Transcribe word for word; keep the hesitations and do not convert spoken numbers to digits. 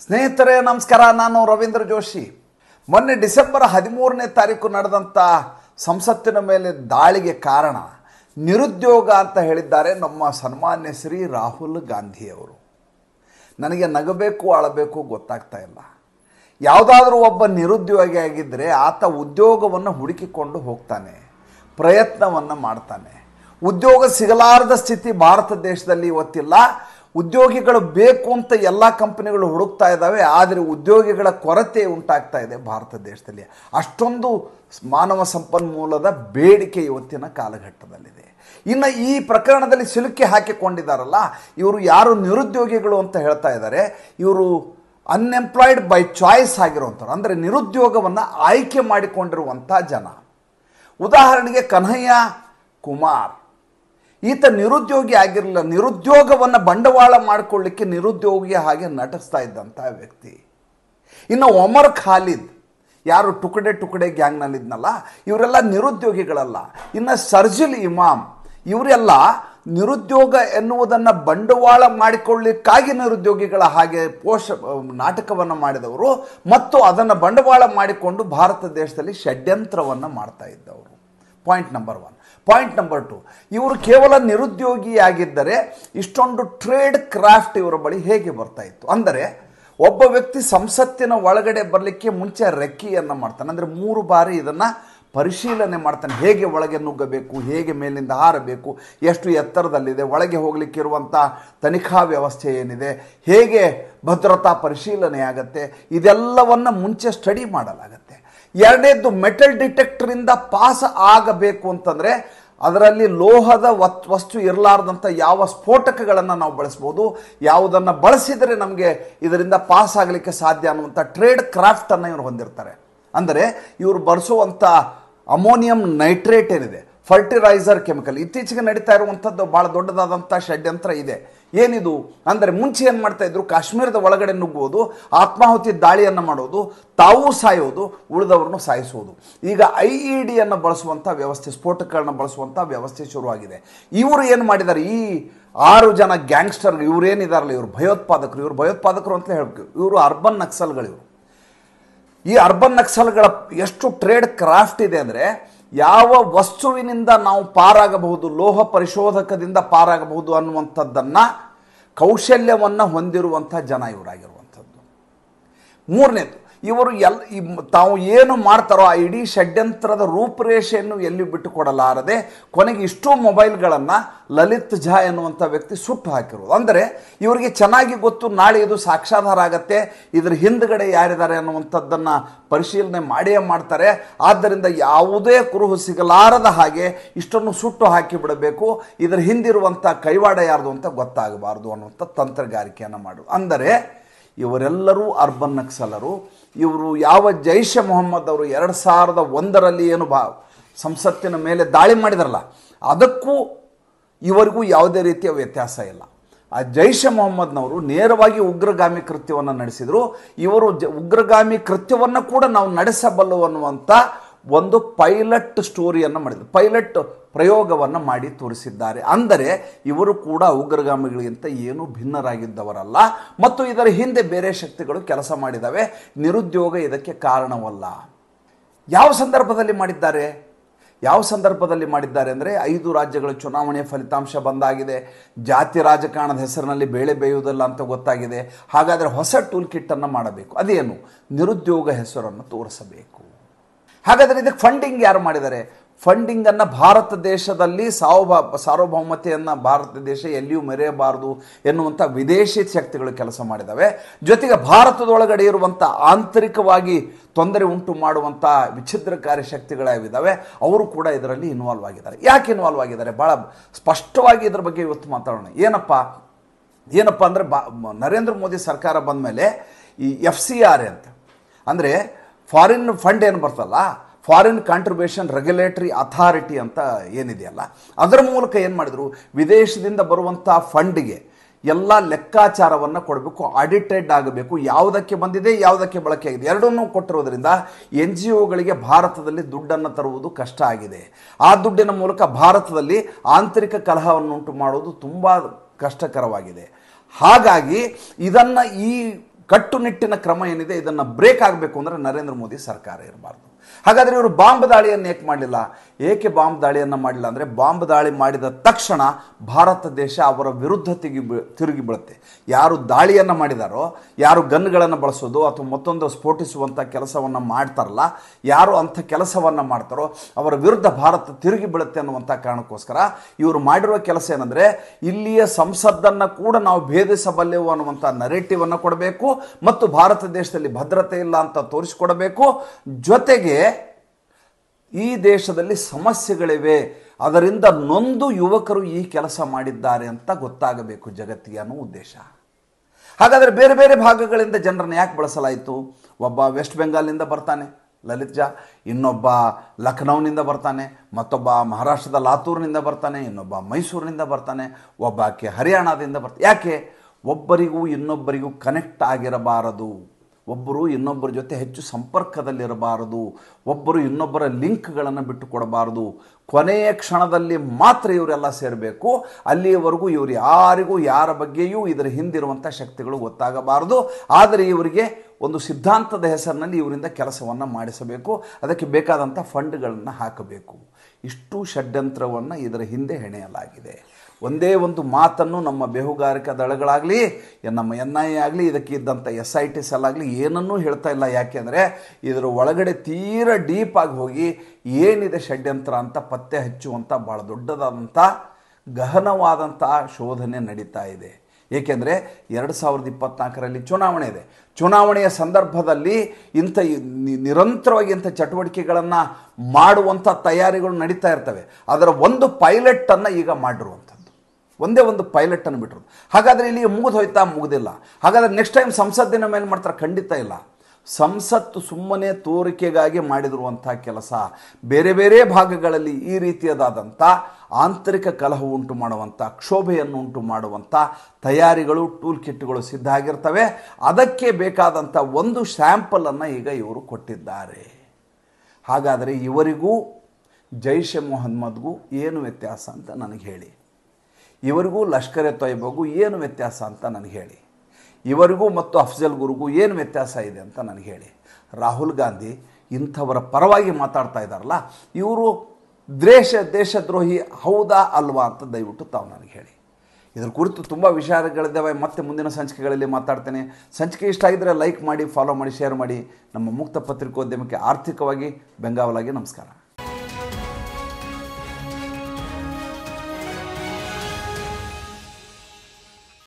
ಸ್ನೇಹಿತರೆ ನಮಸ್ಕಾರ, ನಾನು ರವೀಂದ್ರ ಜೋಶಿ. ಮೊನ್ನೆ ಡಿಸೆಂಬರ್ ಹದಿಮೂರನೇ ತಾರೀಕು ನಡೆದಂಥ ಸಂಸತ್ತಿನ ಮೇಲೆ ದಾಳಿಗೆ ಕಾರಣ ನಿರುದ್ಯೋಗ ಅಂತ ಹೇಳಿದ್ದಾರೆ ನಮ್ಮ ಸನ್ಮಾನ್ಯ ಶ್ರೀ ರಾಹುಲ್ ಗಾಂಧಿಯವರು. ನನಗೆ ನಗಬೇಕು ಅಳಬೇಕು ಗೊತ್ತಾಗ್ತಾ ಇಲ್ಲ. ಯಾವುದಾದ್ರೂ ಒಬ್ಬ ನಿರುದ್ಯೋಗಿ ಆಗಿದ್ದರೆ ಆತ ಉದ್ಯೋಗವನ್ನು ಹುಡುಕಿಕೊಂಡು ಹೋಗ್ತಾನೆ, ಪ್ರಯತ್ನವನ್ನು ಮಾಡ್ತಾನೆ. ಉದ್ಯೋಗ ಸಿಗಲಾರದ ಸ್ಥಿತಿ ಭಾರತ ದೇಶದಲ್ಲಿ ಇವತ್ತಿಲ್ಲ. ಉದ್ಯೋಗಿಗಳು ಬೇಕು ಅಂತ ಎಲ್ಲ ಕಂಪನಿಗಳು ಹುಡುಕ್ತಾ ಇದ್ದಾವೆ, ಆದರೆ ಉದ್ಯೋಗಿಗಳ ಕೊರತೆ ಉಂಟಾಗ್ತಾ ಇದೆ ಭಾರತ ದೇಶದಲ್ಲಿ. ಅಷ್ಟೊಂದು ಮಾನವ ಸಂಪನ್ಮೂಲದ ಬೇಡಿಕೆ ಇವತ್ತಿನ ಕಾಲಘಟ್ಟದಲ್ಲಿದೆ. ಇನ್ನು ಈ ಪ್ರಕರಣದಲ್ಲಿ ಸಿಲುಕಿ ಹಾಕಿಕೊಂಡಿದ್ದಾರಲ್ಲ ಇವರು ಯಾರು ನಿರುದ್ಯೋಗಿಗಳು ಅಂತ ಹೇಳ್ತಾ ಇದ್ದಾರೆ, ಇವರು ಅನ್ಎಂಪ್ಲಾಯ್ಡ್ ಬೈ ಚಾಯ್ಸ್ ಆಗಿರುವಂಥವ್ರು, ಅಂದರೆ ನಿರುದ್ಯೋಗವನ್ನು ಆಯ್ಕೆ ಮಾಡಿಕೊಂಡಿರುವಂಥ ಜನ. ಉದಾಹರಣೆಗೆ ಕನ್ಹಯ್ಯ ಕುಮಾರ್, ಈತ ನಿರುದ್ಯೋಗಿ ಆಗಿರಲಿಲ್ಲ, ನಿರುದ್ಯೋಗವನ್ನು ಬಂಡವಾಳ ಮಾಡಿಕೊಳ್ಳಿಕ್ಕೆ ನಿರುದ್ಯೋಗಿಯ ಹಾಗೆ ನಟಿಸ್ತಾ ಇದ್ದಂಥ ವ್ಯಕ್ತಿ. ಇನ್ನು ಒಮರ್ ಖಾಲಿದ್, ಯಾರು ಟುಕಡೆ ಟುಕಡೆ ಗ್ಯಾಂಗ್ನಲ್ಲಿದ್ನಲ್ಲ, ಇವರೆಲ್ಲ ನಿರುದ್ಯೋಗಿಗಳಲ್ಲ. ಇನ್ನು ಸರ್ಜಿಲ್ ಇಮಾಮ್, ಇವರೆಲ್ಲ ನಿರುದ್ಯೋಗ ಎನ್ನುವುದನ್ನು ಬಂಡವಾಳ ಮಾಡಿಕೊಳ್ಳಿಕ್ಕಾಗಿ ನಿರುದ್ಯೋಗಿಗಳ ಹಾಗೆ ಪೋಷ ನಾಟಕವನ್ನು ಮಾಡಿದವರು ಮತ್ತು ಅದನ್ನು ಬಂಡವಾಳ ಮಾಡಿಕೊಂಡು ಭಾರತ ದೇಶದಲ್ಲಿ ಷಡ್ಯಂತ್ರವನ್ನು ಮಾಡ್ತಾ ಇದ್ದವರು. Point number one. Point number two, ಇವರು ಕೇವಲ ನಿರುದ್ಯೋಗಿಯಾಗಿದ್ದರೆ ಇಷ್ಟೊಂದು ಟ್ರೇಡ್ ಕ್ರಾಫ್ಟ್ ಇವರ ಬಳಿ ಹೇಗೆ ಬರ್ತಾ ಇತ್ತು ಅಂದರೆ, ಒಬ್ಬ ವ್ಯಕ್ತಿ ಸಂಸತ್ತಿನ ಒಳಗಡೆ ಬರಲಿಕ್ಕೆ ಮುಂಚೆ ರೆಕ್ಕಿಯನ್ನು ಮಾಡ್ತಾನೆ, ಅಂದರೆ ಮೂರು ಬಾರಿ ಇದನ್ನು ಪರಿಶೀಲನೆ ಮಾಡ್ತಾನೆ. ಹೇಗೆ ಒಳಗೆ ನುಗ್ಗಬೇಕು, ಹೇಗೆ ಮೇಲಿಂದ ಹಾರಬೇಕು, ಎಷ್ಟು ಎತ್ತರದಲ್ಲಿದೆ, ಒಳಗೆ ಹೋಗಲಿಕ್ಕಿರುವಂಥ ತನಿಖಾ ವ್ಯವಸ್ಥೆ ಏನಿದೆ, ಹೇಗೆ ಭದ್ರತಾ ಪರಿಶೀಲನೆ ಆಗುತ್ತೆ, ಇದೆಲ್ಲವನ್ನು ಮುಂಚೆ ಸ್ಟಡಿ ಮಾಡಲಾಗತ್ತೆ. ಎರಡನೇದ್ದು, ಮೆಟಲ್ ಡಿಟೆಕ್ಟರಿಂದ ಪಾಸ್ ಆಗಬೇಕು ಅಂತಂದರೆ ಅದರಲ್ಲಿ ಲೋಹದ ವಸ್ತು ಇರಲಾರ್ದಂಥ ಯಾವ ಸ್ಫೋಟಕಗಳನ್ನು ನಾವು ಬಳಸ್ಬೋದು, ಯಾವುದನ್ನು ಬಳಸಿದರೆ ನಮಗೆ ಇದರಿಂದ ಪಾಸ್ ಆಗಲಿಕ್ಕೆ ಸಾಧ್ಯ ಅನ್ನುವಂಥ ಟ್ರೇಡ್ ಕ್ರಾಫ್ಟನ್ನು ಇವರು ಹೊಂದಿರ್ತಾರೆ. ಅಂದರೆ ಇವರು ಬಳಸುವಂಥ ಅಮೋನಿಯಂ ನೈಟ್ರೇಟ್ ಏನಿದೆ, ಫರ್ಟಿಲೈಸರ್ ಕೆಮಿಕಲ್, ಇತ್ತೀಚೆಗೆ ನಡೀತಾ ಇರುವಂಥದ್ದು ಭಾಳ ದೊಡ್ಡದಾದಂಥ ಷಡ್ಯಂತ್ರ ಇದೆ. ಏನಿದು ಅಂದರೆ, ಮುಂಚೆ ಏನು ಮಾಡ್ತಾ ಇದ್ರು, ಕಾಶ್ಮೀರದ ಒಳಗಡೆ ನುಗ್ಗುವುದು, ಆತ್ಮಾಹುತಿ ದಾಳಿಯನ್ನು ಮಾಡೋದು, ತಾವು ಸಾಯೋದು, ಉಳಿದವ್ರನ್ನು ಸಾಯಿಸುವುದು. ಈಗ ಐ ಇ ಡಿಯನ್ನು ಬಳಸುವಂಥ ವ್ಯವಸ್ಥೆ, ಸ್ಫೋಟಕಗಳನ್ನ ಬಳಸುವಂಥ ವ್ಯವಸ್ಥೆ ಶುರುವಾಗಿದೆ. ಇವರು ಏನು ಮಾಡಿದ್ದಾರೆ, ಈ ಆರು ಜನ ಗ್ಯಾಂಗ್ಸ್ಟರ್ ಇವರೇನಿದಾರಲ್ಲ, ಇವರು ಭಯೋತ್ಪಾದಕರು, ಇವರು ಭಯೋತ್ಪಾದಕರು ಅಂತ ಹೇಳ್ಬೇಕು, ಇವರು ಅರ್ಬನ್ ನಕ್ಸಲ್ಗಳು. ಇವರು ಈ ಅರ್ಬನ್ ನಕ್ಸಲ್ಗಳ ಎಷ್ಟು ಟ್ರೇಡ್ ಕ್ರಾಫ್ಟ್ ಇದೆ ಅಂದರೆ, ಯಾವ ವಸ್ತುವಿನಿಂದ ನಾವು ಪಾರಾಗಬಹುದು, ಲೋಹ ಪರಿಶೋಧಕದಿಂದ ಪಾರಾಗಬಹುದು ಅನ್ನುವಂಥದ್ದನ್ನು ಕೌಶಲ್ಯವನ್ನು ಹೊಂದಿರುವಂಥ ಜನ ಇವರಾಗಿರುವಂಥದ್ದು. ಮೂರನೇದು, ಇವರು ಎಲ್ ತಾವು ಏನು ಮಾಡ್ತಾರೋ ಆ ಇಡೀ ಷಡ್ಯಂತ್ರದ ರೂಪುರೇಷೆಯನ್ನು ಎಲ್ಲಿ ಬಿಟ್ಟುಕೊಡಲಾರದೆ ಕೊನೆಗೆ ಇಷ್ಟೂ ಮೊಬೈಲ್ಗಳನ್ನು ಲಲಿತ್ ಝಾ ಎನ್ನುವಂಥ ವ್ಯಕ್ತಿ ಸುಟ್ಟು ಹಾಕಿರೋದು. ಅಂದರೆ ಇವರಿಗೆ ಚೆನ್ನಾಗಿ ಗೊತ್ತು, ನಾಳೆ ಇದು ಸಾಕ್ಷಾಧಾರ ಆಗತ್ತೆ, ಇದರ ಹಿಂದುಗಡೆ ಯಾರಿದ್ದಾರೆ ಅನ್ನುವಂಥದ್ದನ್ನು ಪರಿಶೀಲನೆ ಮಾಡಿಯೇ ಮಾಡ್ತಾರೆ. ಆದ್ದರಿಂದ ಯಾವುದೇ ಕುರುಹು ಸಿಗಲಾರದ ಹಾಗೆ ಇಷ್ಟನ್ನು ಸುಟ್ಟು ಹಾಕಿಬಿಡಬೇಕು, ಇದರ ಹಿಂದಿರುವಂಥ ಕೈವಾಡ ಯಾರ್ದು ಅಂತ ಗೊತ್ತಾಗಬಾರ್ದು ಅನ್ನುವಂಥ ತಂತ್ರಗಾರಿಕೆಯನ್ನು ಮಾಡೋದು. ಅಂದರೆ ಇವರೆಲ್ಲರೂ ಅರ್ಬನ್ ನಕ್ಸಲರು. ಇವರು ಯಾವ ಜೈಷೆ ಮೊಹಮ್ಮದ್ ಅವರು ಎರಡು ಸಾವಿರದ ಒಂದರಲ್ಲಿ ಏನು ಬಾ ಸಂಸತ್ತಿನ ಮೇಲೆ ದಾಳಿ ಮಾಡಿದಾರಲ್ಲ, ಅದಕ್ಕೂ ಇವರಿಗೂ ಯಾವುದೇ ರೀತಿಯ ವ್ಯತ್ಯಾಸ ಇಲ್ಲ. ಆ ಜೈಷೆ ಮೊಹಮ್ಮದ್ನವರು ನೇರವಾಗಿ ಉಗ್ರಗಾಮಿ ಕೃತ್ಯವನ್ನು ನಡೆಸಿದರು. ಇವರು ಜ ಉಗ್ರಗಾಮಿ ಕೃತ್ಯವನ್ನು ಕೂಡ ನಾವು ನಡೆಸಬಲ್ಲು ಅನ್ನುವಂಥ ಒಂದು ಪೈಲಟ್ ಸ್ಟೋರಿಯನ್ನು ಮಾಡಿದರು, ಪೈಲಟ್ ಪ್ರಯೋಗವನ್ನು ಮಾಡಿ ತೋರಿಸಿದ್ದಾರೆ. ಅಂದರೆ ಇವರು ಕೂಡ ಉಗ್ರಗಾಮಿಗಳಿಗಿಂತ ಏನೂ ಭಿನ್ನರಾಗಿದ್ದವರಲ್ಲ ಮತ್ತು ಇದರ ಹಿಂದೆ ಬೇರೆ ಶಕ್ತಿಗಳು ಕೆಲಸ ಮಾಡಿದ್ದಾವೆ. ನಿರುದ್ಯೋಗ ಇದಕ್ಕೆ ಕಾರಣವಲ್ಲ. ಯಾವ ಸಂದರ್ಭದಲ್ಲಿ ಮಾಡಿದ್ದಾರೆ ಯಾವ ಸಂದರ್ಭದಲ್ಲಿ ಮಾಡಿದ್ದಾರೆ ಅಂದರೆ, ಐದು ರಾಜ್ಯಗಳ ಚುನಾವಣೆಯ ಫಲಿತಾಂಶ ಬಂದಾಗಿದೆ, ಜಾತಿ ರಾಜಕಾರಣದ ಹೆಸರಿನಲ್ಲಿ ಬೇಳೆ ಬೇಯುವುದಿಲ್ಲ ಅಂತ ಗೊತ್ತಾಗಿದೆ. ಹಾಗಾದರೆ ಹೊಸ ಟೂಲ್ ಕಿಟ್ಟನ್ನು ಮಾಡಬೇಕು. ಅದೇನು, ನಿರುದ್ಯೋಗ ಹೆಸರನ್ನು ತೋರಿಸಬೇಕು. ಹಾಗಾದರೆ ಇದಕ್ಕೆ ಫಂಡಿಂಗ್ ಯಾರು ಮಾಡಿದ್ದಾರೆ? ಫಂಡಿಂಗನ್ನು ಭಾರತ ದೇಶದಲ್ಲಿ ಸಾರ್ವಭೌ ಸಾರ್ವಭೌಮತೆಯನ್ನು ಭಾರತ ದೇಶ ಎಲ್ಲಿಯೂ ಮೆರೆಯಬಾರದು ಎನ್ನುವಂಥ ವಿದೇಶಿ ಶಕ್ತಿಗಳು ಕೆಲಸ ಮಾಡಿದ್ದಾವೆ. ಜೊತೆಗೆ ಭಾರತದೊಳಗಡೆ ಇರುವಂಥ ಆಂತರಿಕವಾಗಿ ತೊಂದರೆ ಉಂಟು ಮಾಡುವಂಥ ವಿಚ್ಛಿದ್ರಕಾರಿ ಶಕ್ತಿಗಳಾಗಿದ್ದಾವೆ, ಅವರು ಕೂಡ ಇದರಲ್ಲಿ ಇನ್ವಾಲ್ವ್ ಆಗಿದ್ದಾರೆ. ಯಾಕೆ ಇನ್ವಾಲ್ವ್ ಆಗಿದ್ದಾರೆ? ಭಾಳ ಸ್ಪಷ್ಟವಾಗಿ ಇದ್ರ ಬಗ್ಗೆ ಇವತ್ತು ಮಾತಾಡೋಣ. ಏನಪ್ಪ ಏನಪ್ಪ ಅಂದರೆ, ಬಾ ನರೇಂದ್ರ ಮೋದಿ ಸರ್ಕಾರ ಬಂದ ಮೇಲೆ ಈ ಎಫ್ ಸಿ ಆರ್ ಎ ಅಂತ ಅಂದರೆ ಫಾರಿನ್ ಫಂಡ್ ಏನು ಬರ್ತಲ್ಲ, ಫಾರಿನ್ ಕಾಂಟ್ರಿಬ್ಯೂಷನ್ ರೆಗ್ಯುಲೇಟರಿ ಅಥಾರಿಟಿ ಅಂತ ಏನಿದೆಯಲ್ಲ, ಅದರ ಮೂಲಕ ಏನು ಮಾಡಿದರು, ವಿದೇಶದಿಂದ ಬರುವಂಥ ಫಂಡಿಗೆ ಎಲ್ಲ ಲೆಕ್ಕಾಚಾರವನ್ನು ಕೊಡಬೇಕು, ಆಡಿಟೆಡ್ ಆಗಬೇಕು, ಯಾವುದಕ್ಕೆ ಬಂದಿದೆ ಯಾವುದಕ್ಕೆ ಬಳಕೆ ಆಗಿದೆ ಎರಡನ್ನೂ ಕೊಟ್ಟಿರೋದ್ರಿಂದ ಎನ್ ಜಿ ಒಗಳಿಗೆ ಭಾರತದಲ್ಲಿ ದುಡ್ಡನ್ನು ತರುವುದು ಕಷ್ಟ ಆಗಿದೆ. ಆ ದುಡ್ಡಿನ ಮೂಲಕ ಭಾರತದಲ್ಲಿ ಆಂತರಿಕ ಕಲಹವನ್ನುಂಟು ಮಾಡುವುದು ತುಂಬ ಕಷ್ಟಕರವಾಗಿದೆ. ಹಾಗಾಗಿ ಇದನ್ನು ಈ ಕಟ್ಟುನಿಟ್ಟಿನ ಕ್ರಮ ಏನಿದೆ ಇದನ್ನು ಬ್ರೇಕ್ ಆಗಬೇಕು ಅಂದರೆ ನರೇಂದ್ರ ಮೋದಿ ಸರ್ಕಾರ ಇರಬಾರ್ದು. ಹಾಗಾದರೆ ಇವರು ಬಾಂಬ್ ದಾಳಿಯನ್ನು ಏಕೆ ಮಾಡಲಿಲ್ಲ? ಏಕೆ ಬಾಂಬ್ ದಾಳಿಯನ್ನು ಮಾಡಲಿಲ್ಲ ಅಂದರೆ ಬಾಂಬ್ ದಾಳಿ ಮಾಡಿದ ತಕ್ಷಣ ಭಾರತ ದೇಶ ಅವರ ವಿರುದ್ಧ ತಿರುಗಿ ತಿರುಗಿ ಬೀಳುತ್ತೆ. ಯಾರು ದಾಳಿಯನ್ನು ಮಾಡಿದಾರೋ, ಯಾರು ಗನ್ಗಳನ್ನು ಬಳಸೋದು ಅಥವಾ ಮತ್ತೊಂದು ಸ್ಫೋಟಿಸುವಂಥ ಕೆಲಸವನ್ನು ಮಾಡ್ತಾರಲ್ಲ, ಯಾರು ಅಂಥ ಕೆಲಸವನ್ನು ಮಾಡ್ತಾರೋ ಅವರ ವಿರುದ್ಧ ಭಾರತ ತಿರುಗಿ ಬೀಳುತ್ತೆ ಅನ್ನುವಂಥ ಕಾರಣಕ್ಕೋಸ್ಕರ ಇವರು ಮಾಡಿರುವ ಕೆಲಸ ಏನಂದರೆ ಇಲ್ಲಿಯ ಸಂಸತ್ತನ್ನು ಕೂಡ ನಾವು ಭೇದಿಸಬಲ್ಲೆವು ಅನ್ನುವಂಥ ನರೇಟಿವನ್ನು ಕೊಡಬೇಕು ಮತ್ತು ಭಾರತ ದೇಶದಲ್ಲಿ ಭದ್ರತೆ ಇಲ್ಲ ಅಂತ ತೋರಿಸಿಕೊಡಬೇಕು. ಜೊತೆಗೆ ಈ ದೇಶದಲ್ಲಿ ಸಮಸ್ಯೆಗಳಿವೆ, ಅದರಿಂದ ನೊಂದು ಯುವಕರು ಈ ಕೆಲಸ ಮಾಡಿದ್ದಾರೆ ಅಂತ ಗೊತ್ತಾಗಬೇಕು ಜಗತ್ತಿಗೆ ಅನ್ನೋ ಉದ್ದೇಶ. ಹಾಗಾದರೆ ಬೇರೆ ಬೇರೆ ಭಾಗಗಳಿಂದ ಜನರನ್ನು ಯಾಕೆ ಬಳಸಲಾಯಿತು? ಒಬ್ಬ ವೆಸ್ಟ್ ಬೆಂಗಾಲ್ನಿಂದ ಬರ್ತಾನೆ ಲಲಿತ್ ಜಾ, ಇನ್ನೊಬ್ಬ ಲಖನೌನಿಂದ ಬರ್ತಾನೆ, ಮತ್ತೊಬ್ಬ ಮಹಾರಾಷ್ಟ್ರದ ಲಾತೂರ್ನಿಂದ ಬರ್ತಾನೆ, ಇನ್ನೊಬ್ಬ ಮೈಸೂರಿನಿಂದ ಬರ್ತಾನೆ, ಒಬ್ಬ ಆಕೆ ಹರಿಯಾಣದಿಂದ ಬರ್ತಾನೆ. ಯಾಕೆ? ಒಬ್ಬರಿಗೂ ಇನ್ನೊಬ್ಬರಿಗೂ ಕನೆಕ್ಟ್ ಆಗಿರಬಾರದು, ಒಬ್ಬರು ಇನ್ನೊಬ್ಬರ ಜೊತೆ ಹೆಚ್ಚು ಸಂಪರ್ಕದಲ್ಲಿರಬಾರದು, ಒಬ್ಬರು ಇನ್ನೊಬ್ಬರ ಲಿಂಕ್ಗಳನ್ನು ಬಿಟ್ಟು ಕೊಡಬಾರದು. ಕೊನೆಯ ಕ್ಷಣದಲ್ಲಿ ಮಾತ್ರ ಇವರೆಲ್ಲ ಸೇರಬೇಕು. ಅಲ್ಲಿಯವರೆಗೂ ಇವರು ಯಾರಿಗೂ ಯಾರ ಬಗ್ಗೆಯೂ ಇದರ ಹಿಂದಿರುವಂಥ ಶಕ್ತಿಗಳು ಗೊತ್ತಾಗಬಾರದು. ಆದರೆ ಇವರಿಗೆ ಒಂದು ಸಿದ್ಧಾಂತದ ಹೆಸರಿನಲ್ಲಿ ಇವರಿಂದ ಕೆಲಸವನ್ನು ಮಾಡಿಸಬೇಕು, ಅದಕ್ಕೆ ಬೇಕಾದಂಥ ಫಂಡ್ಗಳನ್ನು ಹಾಕಬೇಕು. ಇಷ್ಟು ಷಡ್ಯಂತ್ರವನ್ನು ಇದರ ಹಿಂದೆ ಹೆಣೆಯಲಾಗಿದೆ. ಒಂದೇ ಒಂದು ಮಾತನ್ನು ನಮ್ಮ ಬೇಹುಗಾರಿಕಾ ದಳಗಳಾಗಲಿ, ನಮ್ಮ ಎನ್ ಐ ಎ ಆಗಲಿ, ಇದಕ್ಕೆ ಇದ್ದಂಥ ಎಸ್ ಐ ಟಿ ಸೆಲ್ ಆಗಲಿ ಏನನ್ನೂ ಹೇಳ್ತಾ ಇಲ್ಲ. ಯಾಕೆಂದರೆ ಇದರ ಒಳಗಡೆ ತೀರ ಡೀಪಾಗಿ ಹೋಗಿ ಏನಿದೆ ಷಡ್ಯಂತ್ರ ಅಂತ ಪತ್ತೆ ಹಚ್ಚುವಂಥ ಭಾಳ ದೊಡ್ಡದಾದಂಥ ಗಹನವಾದಂಥ ಶೋಧನೆ ನಡೀತಾ ಇದೆ. ಏಕೆಂದರೆ ಎರಡು ಸಾವಿರದ ಇಪ್ಪತ್ತ್ನಾಲ್ಕರಲ್ಲಿ ಚುನಾವಣೆ ಇದೆ. ಚುನಾವಣೆಯ ಸಂದರ್ಭದಲ್ಲಿ ಇಂಥ ನಿರಂತರವಾಗಿ ಇಂಥ ಚಟುವಟಿಕೆಗಳನ್ನು ಮಾಡುವಂಥ ತಯಾರಿಗಳು ನಡೀತಾ ಇರ್ತವೆ. ಅದರ ಒಂದು ಪೈಲಟನ್ನು ಈಗ ಮಾಡಿರುವಂಥದ್ದು, ಒಂದೇ ಒಂದು ಪೈಲಟನ್ನು ಬಿಟ್ಟಿರೋದು. ಹಾಗಾದರೆ ಇಲ್ಲಿ ಮುಗಿದು ಹೋಯ್ತಾ? ಮುಗಿದಿಲ್ಲ. ಹಾಗಾದರೆ ನೆಕ್ಸ್ಟ್ ಟೈಮ್ ಸಂಸತ್ತಿನ ಮೇಲೆ ಮಾಡ್ತಾರೆ? ಖಂಡಿತ ಇಲ್ಲ. ಸಂಸತ್ತು ಸುಮ್ಮನೆ ತೋರಿಕೆಗಾಗಿ ಮಾಡಿದಿರುವಂಥ ಕೆಲಸ. ಬೇರೆ ಬೇರೆ ಭಾಗಗಳಲ್ಲಿ ಈ ರೀತಿಯದಾದಂಥ ಆಂತರಿಕ ಕಲಹ ಉಂಟು ಮಾಡುವಂಥ, ಕ್ಷೋಭೆಯನ್ನು ಉಂಟು ಮಾಡುವಂಥ ತಯಾರಿಗಳು, ಟೂಲ್ ಕಿಟ್ಗಳು ಸಿದ್ಧ ಆಗಿರ್ತವೆ. ಅದಕ್ಕೆ ಬೇಕಾದಂಥ ಒಂದು ಸ್ಯಾಂಪಲನ್ನು ಈಗ ಇವರು ಕೊಟ್ಟಿದ್ದಾರೆ. ಹಾಗಾದರೆ ಇವರಿಗೂ ಜೈಷ್ ಎ ಮೊಹಮ್ಮದ್ಗೂ ಏನು ವ್ಯತ್ಯಾಸ ಅಂತ ನನಗೆ ಹೇಳಿ. ಇವರಿಗೂ ಲಷ್ಕರ್ ಎ ತೊಯ್ಬಾಗೂ ಏನು ವ್ಯತ್ಯಾಸ ಅಂತ ನನಗೆ ಹೇಳಿ. ಇವರಿಗೂ ಮತ್ತು ಅಫ್ಜಲ್ ಗುರುಗೂ ಏನು ವ್ಯತ್ಯಾಸ ಇದೆ ಅಂತ ನನಗೆ ಹೇಳಿ. ರಾಹುಲ್ ಗಾಂಧಿ ಇಂಥವರ ಪರವಾಗಿ ಮಾತಾಡ್ತಾ ಇದ್ದಾರಲ್ಲ, ಇವರು ದೇಶ ದೇಶದ್ರೋಹಿ ಹೌದಾ ಅಲ್ವಾ ಅಂತ ದಯವಿಟ್ಟು ತಾವು ನನಗೆ ಹೇಳಿ. ಇದರ ಕುರಿತು ತುಂಬ ವಿಚಾರಗಳಿದ್ದಾವೆ. ಮತ್ತೆ ಮುಂದಿನ ಸಂಚಿಕೆಗಳಲ್ಲಿ ಮಾತಾಡ್ತೇನೆ. ಸಂಚಿಕೆ ಇಷ್ಟ ಆಗಿದ್ದರೆ ಲೈಕ್ ಮಾಡಿ, ಫಾಲೋ ಮಾಡಿ, ಶೇರ್ ಮಾಡಿ. ನಮ್ಮ ಮುಕ್ತ ಪತ್ರಿಕೋದ್ಯಮಕ್ಕೆ ಆರ್ಥಿಕವಾಗಿ ಬೆಂಗಾವಲಾಗಿ ನಮಸ್ಕಾರ.